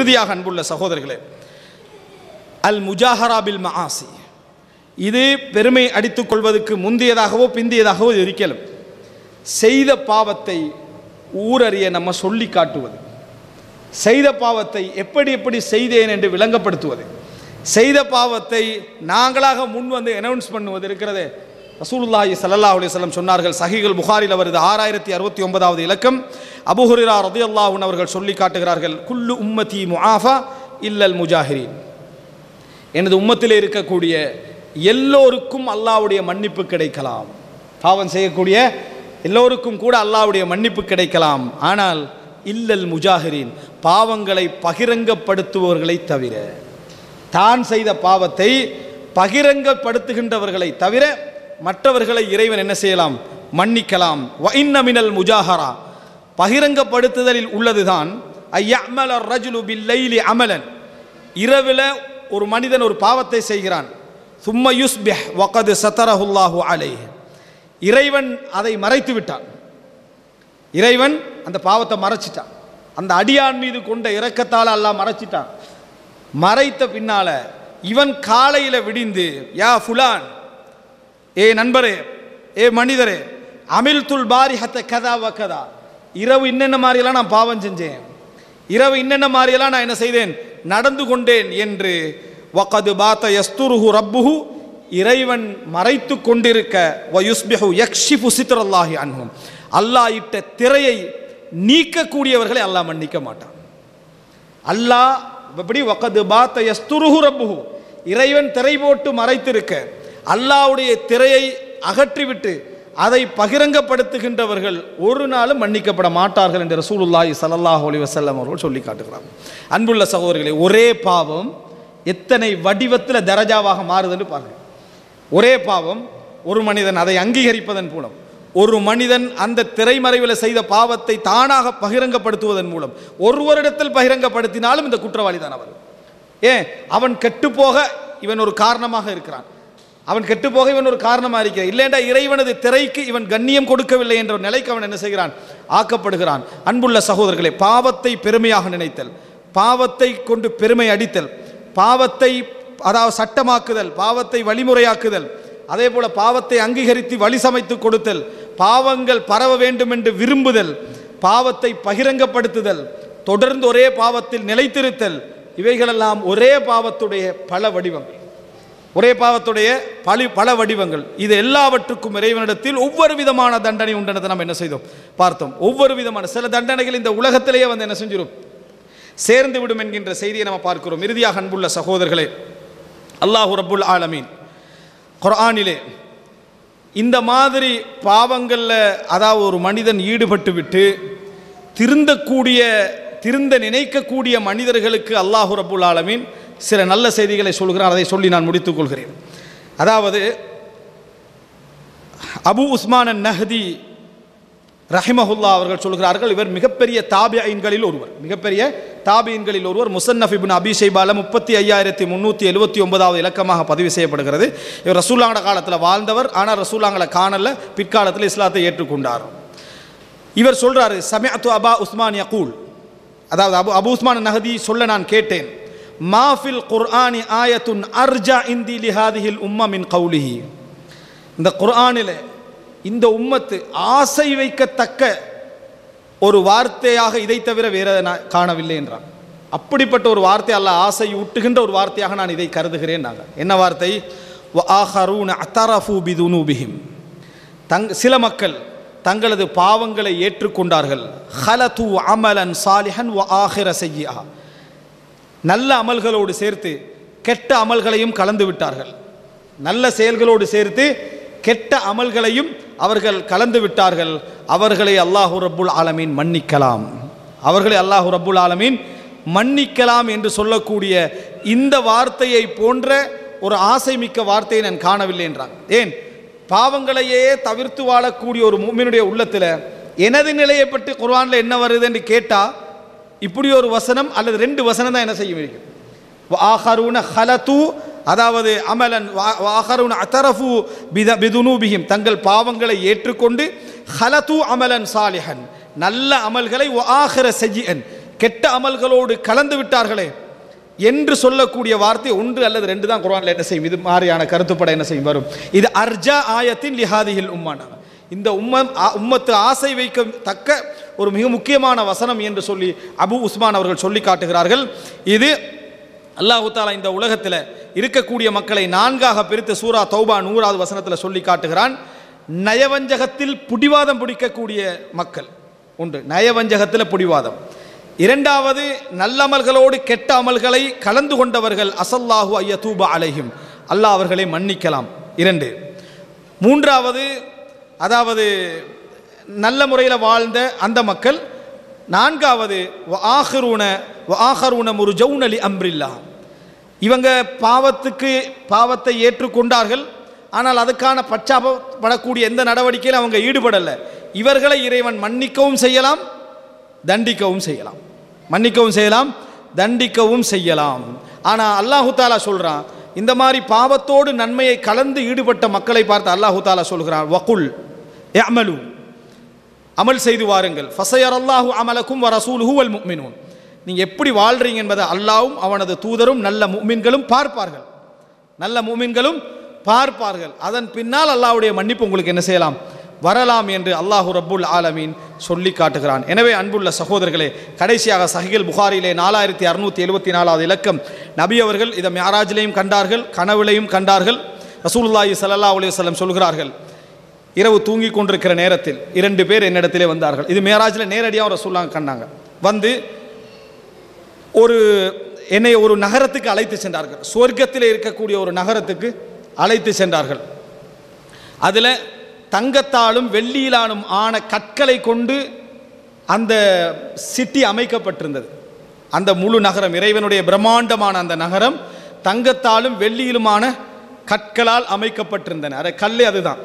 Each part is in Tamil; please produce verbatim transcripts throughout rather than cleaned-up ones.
இறுதியாக அன்புள்ள சகோதரர்களே, அல் முஜாஹரா பில் மஆசி, இது பெருமை அடித்துக் கொள்வதற்கு முந்தியதாகவோ பிந்தியதாகவோ இருக்கலாம். செய்த பாவத்தை ஊரறிய நம்ம சொல்லி காட்டுவது, செய்த பாவத்தை எப்படி எப்படி செய்தேன் என்று விளங்கப்படுத்துவது, செய்த பாவத்தை நாங்களாக முன் வந்து அனௌன்ஸ் பண்ணுவது இருக்கிறது. ரசூலுல்லாஹி ஸல்லல்லாஹு அலைஹி வஸல்லம் சொன்னார்கள், சஹீஹுல் புகாரில் வருது, ஆறாயிரத்தி அறுபத்தி ஒன்பதாவது இலக்கம். அபூ ஹுரைரா ரலியல்லாஹு அன்ஹு அவர்கள் சொல்லி காட்டுகிறார்கள், குல்லு உம்மதி முஆஃபா இல்லல் முஜாஹிரீன், எனது உம்மத்திலே இருக்கக்கூடிய எல்லோருக்கும் அல்லாஹ்வுடைய மன்னிப்பு கிடைக்கலாம். பாவம் செய்யக்கூடிய எல்லோருக்கும் கூட அல்லாஹ்வுடைய மன்னிப்பு கிடைக்கலாம். ஆனால் இல்லல் முஜாஹிரீன், பாவங்களை பகிரங்கப்படுத்துபவர்களை தவிர, தான் செய்த பாவத்தை பகிரங்கப்படுத்துகின்றவர்களை தவிர மற்றவர்களை இறைவன் என்ன செய்யலாம்? மன்னிக்கலாம். வ இன்ன மினல் முஜாஹரா, பகிரங்கப்படுத்துதலில் உள்ளதுதான் ஐயஅமல ரஜுலு பில்லைலி அமலன், இரவில் ஒரு மனிதன் ஒரு பாவத்தை செய்கிறான். சும்ம யுஸ்பிஹ் வகத் சதரஹுல்லாஹு அலைஹி, இறைவன் அதை மறைத்து விட்டான். இறைவன் அந்த பாவத்தை மறைச்சிட்டான். அந்த அடியான் மீது கொண்ட இரக்கத்தால் அல்லாஹ் மறைச்சிட்டான். மறைத்த பின்னால இவன் காலையில் விடிந்து, யா ஃபுலான், ஏ நண்பரே, ஏ மனிதரே, அமில் துல் பாரிஹத்த கதா வ கதா, இரவு இன்னென்ன மாதிரியெல்லாம் நான் பாவம் செஞ்சேன், இரவு இன்னென்ன மாதிரியெல்லாம் நான் என்ன செய்தேன், நடந்து கொண்டேன் என்று வகது பாத்த யஸ்துருஹு ரப்புஹு, இறைவன் மறைத்து கொண்டிருக்க வ யுஸ்பிஹு யக்ஷிஃபு சித்ரல்லாஹி அன்ஹும், அல்லாஹ் இட்ட திரையை நீக்கக்கூடியவர்களை அல்லாஹ் மன்னிக்க மாட்டான். அல்லாஹ் எப்படி வகது பாத்த யஸ்துருஹு ரப்புஹு, இறைவன் திரை போட்டு மறைத்திருக்க அல்லாஹ்வுடைய திரையை அகற்றிவிட்டு அதை பகிரங்கப்படுத்துகின்றவர்கள் ஒரு நாளும் மன்னிக்கப்பட மாட்டார்கள் என்று ரசூலுல்லாஹி ஸல்லல்லாஹு அலைஹி வஸல்லம் அவர்கள் சொல்லி காட்டுகிறார். அன்புள்ள சகோதரர்களே, ஒரே பாவம் எத்தனை வடிவத்தில் தரஜாவாக மாறுதுன்னு பாருங்கள். ஒரே பாவம், ஒரு மனிதன் அதை அங்கீகரிப்பதன் மூலம், ஒரு மனிதன் அந்த திரைமறைவில் செய்த பாவத்தை தானாக பகிரங்கப்படுத்துவதன் மூலம், ஒருவரிடத்தில் பகிரங்கப்படுத்தினாலும் இந்த குற்றவாளி தான் அவர். ஏன்? அவன் கெட்டுப்போக இவன் ஒரு காரணமாக இருக்கிறான், அவன் கெட்டுப்போக இவன் ஒரு காரணமாக இருக்கிறான். இல்லைண்டா இறைவனது திரைக்கு இவன் கண்ணியம் கொடுக்கவில்லை என்ற ஒரு நிலைக்கு அவன் என்ன செய்கிறான்? ஆக்கப்படுகிறான். அன்புள்ள சகோதரர்களே, பாவத்தை பெருமையாக நினைத்தல், பாவத்தை கொண்டு பெருமை அடித்தல், பாவத்தை அதாவது சட்டமாக்குதல், பாவத்தை வழிமுறையாக்குதல், அதே போல பாவத்தை அங்கீகரித்து வழி சமைத்து கொடுத்தல், பாவங்கள் பரவ வேண்டும் என்று விரும்புதல், பாவத்தை பகிரங்கப்படுத்துதல், தொடர்ந்து ஒரே பாவத்தில் நிலைத்திருத்தல், இவைகளெல்லாம் ஒரே பாவத்துடைய பல வடிவங்கள், ஒரே பாவத்துடைய பல பல வடிவங்கள். இது எல்லாவற்றுக்கும் இறைவனிடத்தில் ஒவ்வொரு விதமான தண்டனை உண்டனதை நம்ம என்ன செய்தோம்? பார்த்தோம். ஒவ்வொரு விதமான சில தண்டனைகள் இந்த உலகத்திலேயே வந்து என்ன செஞ்சிடும்? சேர்ந்து விடும் என்கின்ற செய்தியை நம்ம பார்க்கிறோம். இறுதியாக அன்புள்ள சகோதரர்களே, அல்லாஹு ரப்புல் ஆலமீன் குர்ஆனிலே இந்த மாதிரி பாவங்களில் அதாவது ஒரு மனிதன் ஈடுபட்டு விட்டு திருந்தக்கூடிய திருந்த நினைக்கக்கூடிய மனிதர்களுக்கு அல்லாஹு ரப்புல் ஆலமீன் சில நல்ல செய்திகளை சொல்கிறார். அதை சொல்லி நான் முடித்துக் கொள்கிறேன். அதாவது அபு உஸ்மான் அன்-நஹ்தி ரஹிமஹுல்லா அவர்கள் சொல்கிறார்கள், இவர் மிகப்பெரிய தாபியீன்களில் ஒருவர், மிகப்பெரிய தாபியீன்களில் ஒருவர். முஸன்னஃப் இப்னு அபி ஷைபால முப்பத்தி ஐயாயிரத்தி முந்நூற்றி எழுபத்தி ஒன்பதாவது இலக்கமாக பதிவு செய்யப்படுகிறது. இவர் ரசூலுல்லாஹ் காலத்தில் வாழ்ந்தவர், ஆனால் ரசூலுல்லாஹ்களை காணல, பிற்காலத்தில் இஸ்லாத்தை ஏற்றுக்கொண்டார். இவர் சொல்றாரு, சமிஅத்து அபா உஸ்மான் யகூல், அதாவது அபு அபு உஸ்மான் அன்-நஹ்தி சொல்ல நான் கேட்டேன், மாஃபில் குர்ஆனி ஆயத்துன் அர்ஜா இந்தி லிஹாதிஹில் உம்ம மின் கௌலிஹி, இந்த குர்ஆனில் இந்த உம்மத்து ஆசை வைக்கத்தக்க ஒரு வார்த்தையாக இதை தவிர வேற நான் காணவில்லை என்றான். அப்படிப்பட்ட ஒரு வார்த்தை, அல்லாஹ் ஆசை ஊட்டுகின்ற ஒரு வார்த்தையாக நான் இதை கருதுகிறேன். நாங்கள் என்ன வார்த்தை? வ ஆஹரூன அத்தரஃபு பிதுனூபிஹிம், தங் சில மக்கள் தங்களது பாவங்களை ஏற்றுக்கொண்டார்கள். ஹலது அமலன் சாலிஹன் வ ஆஹிர சய்யிஆ, நல்ல அமல்களோடு சேர்த்து கெட்ட அமல்களையும் கலந்து விட்டார்கள். நல்ல செயல்களோடு சேர்த்து கெட்ட அமல்களையும் அவர்கள் கலந்து விட்டார்கள். அவர்களை அல்லாஹு ரப்புல் ஆலமீன் மன்னிக்கலாம், அவர்களை அல்லாஹு ரப்புல் ஆலமீன் மன்னிக்கலாம் என்று சொல்லக்கூடிய இந்த வார்த்தையை போன்ற ஒரு ஆசை மிக்க வார்த்தையை நான் காணவில்லை என்றான். ஏன்? பாவங்களையே தவிர்த்து வாழக்கூடிய ஒரு முஃமினுடைய உள்ளத்தில் எனது நிலையை பற்றி குர்ஆனில் என்ன வருது என்று கேட்டால் இப்படி ஒரு வசனம் அல்லது ரெண்டு வசனம் தான் என்ன செய்ய முடியும். ஆஹரூன ஹலது, அதாவது அமலன், ஆஹரூன அத்தரஃபு பிதுனூபிஹிம், தங்கள் பாவங்களை ஏற்றுக்கொண்டு, ஹலது அமலன் சாலிஹன், நல்ல அமல்களை, ஆஹிர சய்யிஅன், கெட்ட அமல்களோடு கலந்து விட்டார்களே என்று சொல்லக்கூடிய வார்த்தை ஒன்று அல்லது ரெண்டு தான் குர்ஆன்ல என்ன செய்யும், இது மாதிரியான கருத்துப்பட என்ன செய்யும் வரும். இது அர்ஜா ஆயத்தின் லிஹாதிஹில் உம்மான, இந்த உம்ம உம்மத்து ஆசை வைக்கத்தக்க ஒரு மிக முக்கியமான வசனம் என்று சொல்லி அபு உஸ்மான் அவர்கள் சொல்லி காட்டுகிறார்கள். இது அல்லாஹு தாலா இந்த உலகத்தில் இருக்கக்கூடிய மக்களை நான்காக பிரித்து சூரா தௌபா நூறாவது வசனத்தில் சொல்லி காட்டுகிறான். நயவஞ்சகத்தில் புடிவாதம் பிடிக்கக்கூடிய மக்கள் உண்டு, நயவஞ்சகத்தில் புடிவாதம். இரண்டாவது, நல்லமல்களோடு கெட்ட அமல்களை கலந்து கொண்டவர்கள் அசல்லாஹு ஐயதூபா அலைஹிம், அல்லாஹ் அவர்களை மன்னிக்கலாம். இரண்டு. மூன்றாவது, அதாவது நல்ல முறையில் வாழ்ந்த அந்த மக்கள். நான்காவது, வஆஹிரூன வஆஹிரூன முர்ஜௌன லி அம்ரில்லா, இவங்க பாவத்துக்கு பாவத்தை ஏற்றுக்கொண்டார்கள், ஆனால் அதுக்கான பச்சாபப்படக்கூடிய எந்த நடவடிக்கையில் அவங்க ஈடுபடலை. இவர்களை இறைவன் மன்னிக்கவும் செய்யலாம், தண்டிக்கவும் செய்யலாம். மன்னிக்கவும் செய்யலாம், தண்டிக்கவும் செய்யலாம். ஆனால் அல்லாஹு தாலா சொல்கிறான், இந்த மாதிரி பாவத்தோடு நன்மையை கலந்து ஈடுபட்ட மக்களை பார்த்து அல்லாஹு தாலா சொல்கிறான், வகுல் யஅமலு, அமல் செய்து வாருங்கள், ஃபஸயரல்லாஹு அமலக்கும் வ ரசூலுஹு வல் முஃமினூன், நீங்கள் எப்படி வாழ்றீங்க என்பதை அல்லாஹ்வும் அவனது தூதரும் நல்ல முஃமின்களும் பார்ப்பார்கள், நல்ல முஃமின்களும் பார்ப்பார்கள். அதன் பின்னால் அல்லாஹ்வுடைய மன்னிப்பு உங்களுக்கு என்ன செய்யலாம், வரலாம் என்று அல்லாஹு ரப்புல் ஆலமீன் சொல்லி காட்டுகிறான். எனவே அன்புள்ள சகோதரர்களே, கடைசியாக சஹீஹுல் புகாரியிலே நாலாயிரத்தி அறுநூற்றி எழுபத்தி நாலாவது இலக்கம், நபி அவர்கள் இதை மிஅராஜிலையும் கண்டார்கள், கனவுலையும் கண்டார்கள். ரசூலுல்லாஹி ஸல்லல்லாஹு அலைஹி வஸல்லம் சொல்கிறார்கள், இரவு தூங்கி கொண்டிருக்கிற நேரத்தில் இரண்டு பேர் என்னிடத்திலே வந்தார்கள். இது மிஅராஜில் நேரடியாக ரசூலுல்லாஹ் கண்டாங்க. வந்து ஒரு என்னை ஒரு நகரத்துக்கு அழைத்து சென்றார்கள், சொர்க்கத்தில் இருக்கக்கூடிய ஒரு நகரத்துக்கு அழைத்து சென்றார்கள். அதில் தங்கத்தாலும் வெள்ளியிலானும் ஆன கற்களை கொண்டு அந்த சிட்டி அமைக்கப்பட்டிருந்தது. அந்த முழு நகரம், இறைவனுடைய பிரம்மாண்டமான அந்த நகரம் தங்கத்தாலும் வெள்ளியிலுமான கற்களால் அமைக்கப்பட்டிருந்தன. அதை கல்லே அதுதான்.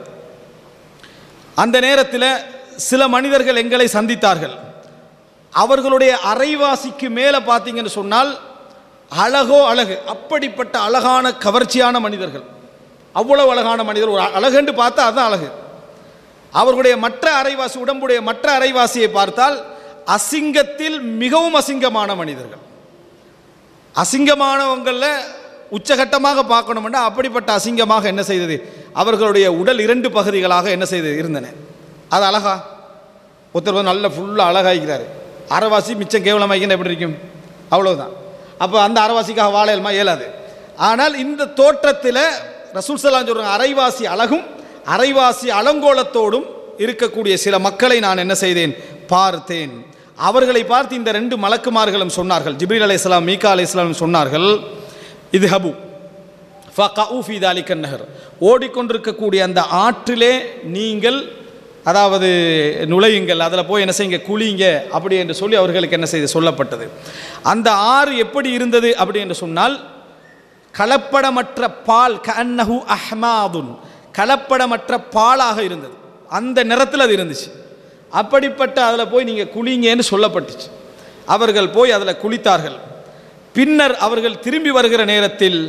அந்த நேரத்தில் சில மனிதர்கள் எங்களை சந்தித்தார்கள். அவர்களுடைய அரைவாசிக்கு மேலே பார்த்தீங்கன்னு சொன்னால் அழகோ அழகு, அப்படிப்பட்ட அழகான கவர்ச்சியான மனிதர்கள், அவ்வளவு அழகான மனிதர். ஒரு அழகுன்னு பார்த்தா அதுதான் அழகு. அவர்களுடைய மற்ற அரைவாசி, உடம்புடைய மற்ற அரைவாசியை பார்த்தால் அசிங்கத்தில் மிகவும் அசிங்கமான மனிதர்கள். அசிங்கமானவங்களில் உச்சகட்டமாக பார்க்கணும்னா அப்படிப்பட்ட அசிங்கமாக என்ன செய்தது, அவர்களுடைய உடல் இரண்டு பகுதிகளாக என்ன செய்தது இருந்தன. அது அழகா? ஒருத்தர் நல்ல ஃபுல்லாக அழகாகிறாரு, அரைவாசி மிச்சம் கேவலமாகின்னு எப்படி இருக்கும், அவ்வளவுதான். அப்போ அந்த அரைவாசிக்காக வாழ இயலுமா? இயலாது. ஆனால் இந்த தோற்றத்தில் ரசூல் ஸல்லல்லாஹு அலைஹி சொல்கிறாங்க, அரைவாசி அழகும் அரைவாசி அலங்கோலத்தோடும் இருக்கக்கூடிய சில மக்களை நான் என்ன செய்தேன், பார்த்தேன். அவர்களை பார்த்து இந்த ரெண்டு மலக்குமார்களும் சொன்னார்கள், ஜிப்ரீல் அலைஹிஸ்ஸலாம், மீகா அலைஹிஸ்ஸலாம் சொன்னார்கள், இது ஹபு ஃபகஉ ஃபீ தாலிக நஹர், ஓடிக்கொண்டிருக்கக்கூடிய அந்த ஆற்றிலே நீங்கள் அதாவது நுழையுங்கள், அதில் போய் என்ன செய்யுங்க, குளிங்க அப்படி என்று சொல்லி அவர்களுக்கு என்ன செய்து சொல்லப்பட்டது. அந்த ஆறு எப்படி இருந்தது அப்படி என்று சொன்னால், கலப்படமற்ற பால், கஅன்னஹு அஹ்மாதுன், கலப்படமற்ற பாலாக இருந்தது. அந்த நிறத்தில் அது இருந்துச்சு. அப்படிப்பட்ட அதில் போய் நீங்கள் குளிங்கன்னு சொல்லப்பட்டுச்சு. அவர்கள் போய் அதில் குளித்தார்கள். பின்னர் அவர்கள் திரும்பி வருகிற நேரத்தில்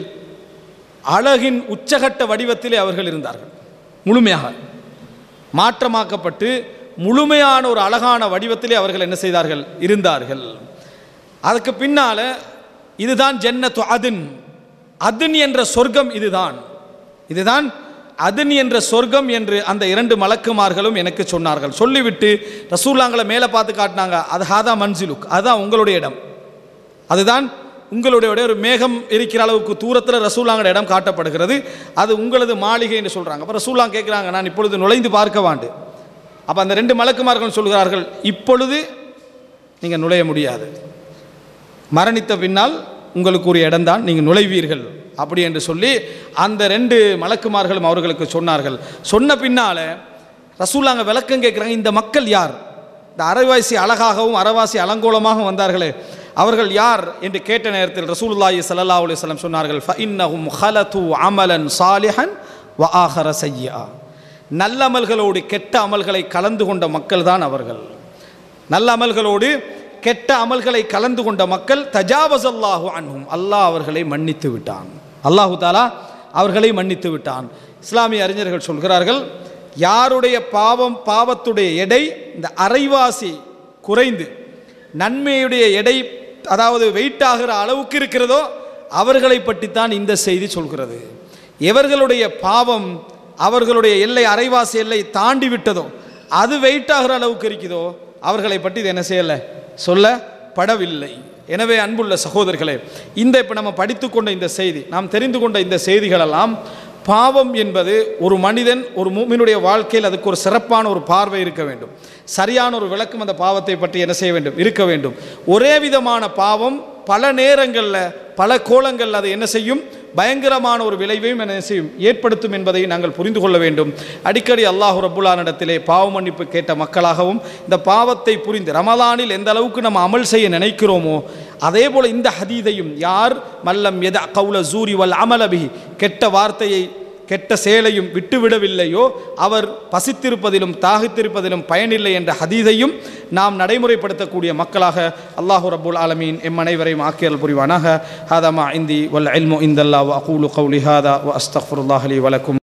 அழகின் உச்சகட்ட வடிவத்திலே அவர்கள் இருந்தார்கள். முழுமையாக மாற்றமாக்கப்பட்டு முழுமையான ஒரு அழகான வடிவத்திலே அவர்கள் என்ன செய்தார்கள், இருந்தார்கள். அதுக்கு பின்னால் இதுதான் ஜன்னத்து அதுன், அதுன் என்ற சொர்க்கம் இதுதான், இதுதான் அதுன் என்ற சொர்க்கம் என்று அந்த இரண்டு மலக்குமார்களும் எனக்கு சொன்னார்கள். சொல்லிவிட்டு ரசூலுல்லாஹ்களை மேலே பார்த்து காட்டினாங்க, அது ஹாதா மன்சிலுக், அதுதான் உங்களுடைய இடம், அதுதான் உங்களுடைய ஒரு மேகம் இருக்கிற அளவுக்கு தூரத்தில் ரசூலுல்லாஹ்வுடைய இடம் காட்டப்படுகிறது, அது உங்களது மாளிகை என்று சொல்கிறாங்க. அப்போ ரசூலுல்லாஹ் கேட்குறாங்க, நான் இப்பொழுது நுழைந்து பார்க்க வாண்டு. அப்போ அந்த ரெண்டு மலக்குமார்கள் சொல்கிறார்கள், இப்பொழுது நீங்கள் நுழைய முடியாது, மரணித்த பின்னால் உங்களுக்கு ஒரு இடம்தான், நீங்கள் நுழைவீர்கள் அப்படி என்று சொல்லி அந்த ரெண்டு மலக்குமார்களும் அவர்களுக்கு சொன்னார்கள். சொன்ன பின்னால் ரசூலுல்லாஹ் விளக்கம் கேட்குறாங்க, இந்த மக்கள் யார், இந்த அரைவாசி அழகாகவும் அரைவாசி அலங்கோலமாகவும் வந்தார்களே அவர்கள் யார் என்று கேட்ட நேரத்தில் ரசூலுல்லாஹி ஸல்லல்லாஹு அலைஹி வஸல்லம் சொன்னார்கள், ஃபஇன்னஹும் ஹலது அமலன் சாலிஹன் வ ஆஹர சய்யா, நல்ல அமல்களோடு கெட்ட அமல்களை கலந்து கொண்ட மக்கள் தான் அவர்கள். நல்ல அமல்களோடு கெட்ட அமல்களை கலந்து கொண்ட மக்கள், தஜாவஸல்லாஹு அன்ஹும், அல்லாஹ் அவர்களை மன்னித்து விட்டான், அல்லாஹு தஆலா அவர்களை மன்னித்து விட்டான். இஸ்லாமிய அறிஞர்கள் சொல்கிறார்கள், யாருடைய பாவம் பாவத்துடைய எடை இந்த அரைவாசி குறைந்து நன்மையுடைய எடை அதாவது வெயிட் ஆகிற அளவுக்கு இருக்கிறதோ அவர்களை பற்றித்தான் இந்த செய்தி சொல்கிறது. எவர்களுடைய பாவம் அவர்களுடைய எல்லை அரைவாசி எல்லை தாண்டி விட்டதோ, அது வெயிட் ஆகிற அளவுக்கு இருக்குதோ, அவர்களை பற்றி இது என்ன செய்யலை, சொல்லப்படவில்லை. எனவே அன்புள்ள சகோதரர்களே, இந்த இப்போ நம்ம படித்து கொண்ட இந்த செய்தி, நாம் தெரிந்து கொண்ட இந்த செய்திகளெல்லாம், பாவம் என்பது ஒரு மனிதன் ஒரு மூமினுடைய வாழ்க்கையில் அதுக்கு ஒரு சிறப்பான ஒரு பார்வை இருக்க வேண்டும், சரியான ஒரு விளக்கம் அந்த பாவத்தை பற்றி என்ன செய்ய வேண்டும், இருக்க வேண்டும். ஒரே விதமான பாவம் பல நேரங்களில் பல கோலங்களில் அது என்ன செய்யும், பயங்கரமான ஒரு விளைவையும் என்ன செய்யும், ஏற்படுத்தும் என்பதை நாங்கள் புரிந்து கொள்ள வேண்டும். அடிக்கடி அல்லாஹ் ரப்புல் ஆலமீனிடத்திலே பாவ மன்னிப்பு கேட்ட மக்களாகவும், இந்த பாவத்தை புரிந்து ரமலானில் எந்த அளவுக்கு நம்ம அமல் செய்ய நினைக்கிறோமோ அதே போல் இந்த ஹதீதையும், யார் மல்லம் எத கவுல ஜூரி வல் அமலபி, கெட்ட வார்த்தையை கெட்ட செயலையும் விட்டுவிடவில்லையோ அவர் பசித்திருப்பதிலும் தாகித்திருப்பதிலும் பயனில்லை என்ற ஹதீதையும் நாம் நடைமுறைப்படுத்தக்கூடிய மக்களாக அல்லாஹு ரப்புல் ஆலமீன் எம் அனைவரையும் ஆக்கியல் புரிவானாக. ஹாதா மா இந்தி வல் இல்மு இந்தல்லாஹ் வ அகூலு கௌலி ஹாதா வ அஸ்தக்ஃபிருல்லாஹ் லி வ லக்கும்.